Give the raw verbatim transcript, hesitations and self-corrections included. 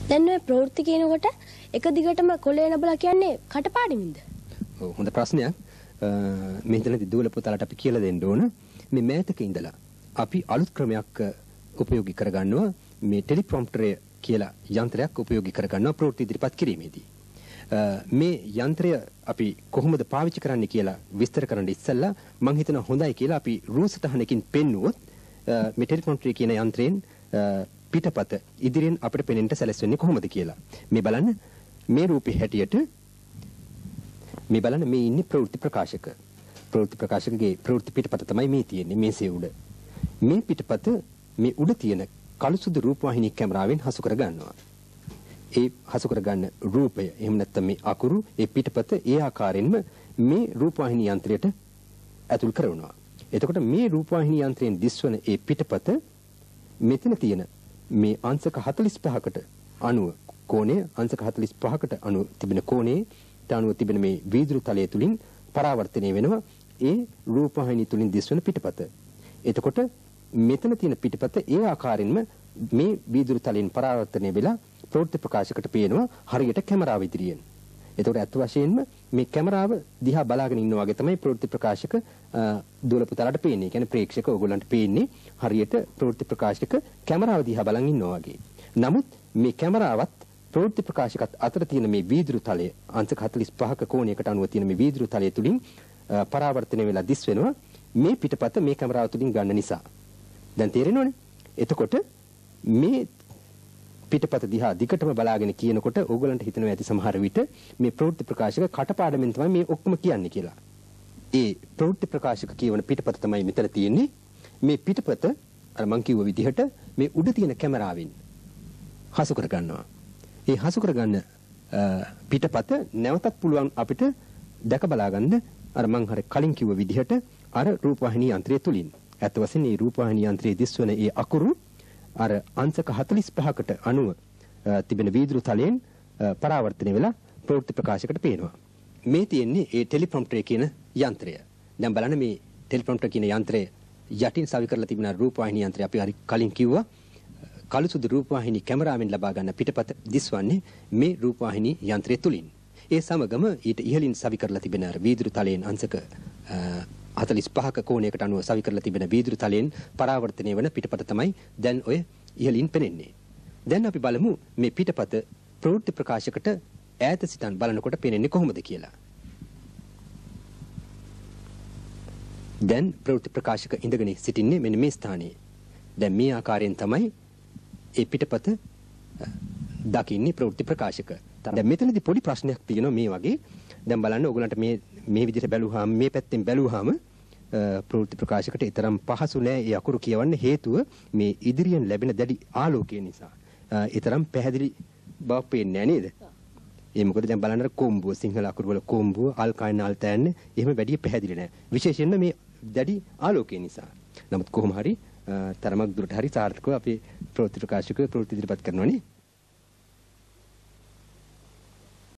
දැන් ඔය ප්‍රවෘත්ති කියනකොට එක දිගටම කොළේ නබලා කියන්නේ කටපාඩමින්ද? ඔව් හොඳ ප්‍රශ්නයක්. මේ හිතනදී දුවල පුතාලට අපි කියලා දෙන්න ඕන මේ මෑතක ඉඳලා අපි අලුත් ක්‍රමයක් උපයෝගී කරගන්නවා මේ ටෙලිප්‍රොම්ප්ටරය කියලා යන්ත්‍රයක් උපයෝගී කරගන්නවා ප්‍රවෘත්ති ඉදිරිපත් කිරීමේදී. මේ යන්ත්‍රය අපි කොහොමද පාවිච්චි කරන්න කියලා විස්තර කරන්න ඉස්සෙල්ලා මම හිතනවා හොඳයි කියලා අපි රූසටහනකින් පෙන්නුවොත් මේ ටෙලිප්‍රොම්ප්ටරය කියන යන්ත්‍රයෙන් පිටපත ඉදිරියෙන් අපිට පෙනෙන්න සැලසෙන්නේ කොහොමද කියලා. මේ බලන්න මේ රූපේ හැටියට මේ බලන්න මේ ඉන්නේ ප්‍රවෘත්ති ප්‍රකාශක. ප්‍රවෘත්ති ප්‍රකාශකගේ ප්‍රවෘත්ති පිටපත තමයි මේ තියෙන්නේ මේසේ උඩ. මේ පිටපත මේ උඩ තියෙන කළු සුදු රූපවාහිනී කැමරාවෙන් හසු කර ගන්නවා. ඒ හසු කර ගන්න රූපය එහෙම නැත්නම් මේ අකුරු ඒ පිටපත ඒ ආකාරයෙන්ම මේ රූපවාහිනී යන්ත්‍රයට ඇතුල් කරනවා. එතකොට මේ රූපවාහිනී යන්ත්‍රයෙන් දිස්වන ඒ පිටපත මෙතන තියෙන මේ අංශක හතළිස් පහකට අණුව කෝණය අංශක හතළිස් පහකට අණුව තිබෙන කෝණයේ අණුව තිබෙන මේ වීදුරු තලය තුලින් පරාවර්තනය වෙනවා ඒ රූපවාහිනී තුලින් දිස්වන පිටපත. එතකොට මෙතන තියෙන පිටපත ඒ ආකාරයෙන්ම මේ වීදුරු තලයෙන් පරාවර්තනය වෙලා ප්‍රවෘත්ති ප්‍රකාශකට පේනවා හරියට කැමරාව ඉදිරියෙන්. එතකොට අත් වශයෙන්ම මේ කැමරාව දිහා බලාගෙන ඉන්නා වගේ තමයි ප්‍රවෘත්ති ප්‍රකාශක දුවල පුතාලට පේන්නේ. කියන්නේ ප්‍රේක්ෂක ඕගොල්ලන්ට පේන්නේ හරියට ප්‍රවෘත්ති ප්‍රකාශක කැමරාව දිහා බලන් ඉන්නා වගේ. නමුත් මේ කැමරාවත් ප්‍රවෘත්ති ප්‍රකාශකත් අතර තියෙන මේ වීදුරු තලය අංශක හතළිස් පහක කෝණයකට අනුව තියෙන මේ වීදුරු තලය තුලින් පරාවර්තනය වෙලා දිස් වෙනවා මේ පිටපත මේ කැමරාව තුලින් ගන්න නිසා. දැන් තේරෙනවනේ? එතකොට මේ පිටපත දිහා දිගටම බලාගෙන කියනකොට ඕගොල්ලන්ට හිතෙනවා ඇති සමහර විට මේ ප්‍රවෘත්ති ප්‍රකාශක කටපාඩමින් තමයි මේ ඔක්කොම කියන්නේ කියලා. ඒ ප්‍රවෘත්ති ප්‍රකාශක කියවන පිටපත තමයි මෙතන තියෙන්නේ. මේ පිටපත අර මං කිව්ව විදිහට මේ උඩ තියෙන කැමරාවෙන් හසු කර ගන්නවා. ඒ හසු කර ගන්න පිටපත නැවතත් පුළුවන් අපිට දැක බලා ගන්න අර මං හර කලින් කිව්ව විදිහට අර රූපවාහිනී යන්ත්‍රය තුලින්. ඇත්ත වශයෙන්ම මේ රූපවාහිනී යන්ත්‍රයේ දිස්වන ඒ අකුරු අර අංශක හතළිස් පහකට අණුව තිබෙන වීදුරු තලයෙන් පරාවර්තනය වෙලා ප්‍රවෘත්ති ප්‍රකාශයකට පේනවා. මේ තියෙන්නේ ඒ ටෙලිප්‍රොම්ප්ටර් කියන යන්ත්‍රය. දැන් බලන්න මේ ටෙලිප්‍රොම්ප්ටර් කියන යන්ත්‍රය යටින් සවි කරලා තිබෙන රූපවාහිනී යන්ත්‍රය අපි හරි කලින් කිව්වා. කළු සුදු රූපවාහිනී කැමරාවෙන් ලබා ගන්න පිටපත දිස්වන්නේ මේ රූපවාහිනී යන්ත්‍රය තුලින්. ඒ සමගම ඊට ඉහළින් සවි කරලා තිබෙන අර වීදුරු තලයෙන් අංශක හතළිස් පහක කෝණයකට අනුව සවි කරලා තිබෙන වීදුරු තලයෙන් පරාවර්තනය වන පිටපත තමයි දැන් ඔය ඉහළින් පෙනෙන්නේ. දැන් අපි බලමු මේ පිටපත ප්‍රවෘත්ති ප්‍රකාශකට ඈත සිටන් බලනකොට පෙනෙන්නේ කොහොමද කියලා. දැන් ප්‍රවෘත්ති ප්‍රකාශක ඉඳගෙන සිටින්නේ මෙන්න මේ ස්ථානයේ. දැන් මේ ආකාරයෙන් තමයි ඒ පිටපත දකින්නේ ප්‍රවෘත්ති ප්‍රකාශක. දැන් මෙතනදී පොඩි ප්‍රශ්නයක් තියෙනවා මේ වගේ. දැන් බලන්න ඕගලන්ට මේ මේ විදිහට බැලුවාම මේ පැත්තෙන් බැලුවාම ප්‍රවෘත්ති ප්‍රකාශකට ඊතරම් පහසු නෑ ඒ අකුරු කියවන්න හේතුව මේ ඉදිරියෙන් ලැබෙන දැඩි ආලෝකය නිසා. ඊතරම් පැහැදිලි බවක් පේන්නේ නෑ නේද? ඒ මොකද දැන් බලන්න කොම්බුව සිංහල අකුරු වල කොම්බුව අල්කයින් අල්තෑන්නේ එහෙම වැඩි පැහැදිලි නෑ. විශේෂයෙන්ම මේ දැඩි ආලෝකය නිසා. නමුත් කොහොම හරි තරමක් දුරට හරි සාර්ථකව අපි ප්‍රවෘත්ති ප්‍රකාශක ප්‍රවෘත්ති ඉදිරිපත් කරනවා නේ.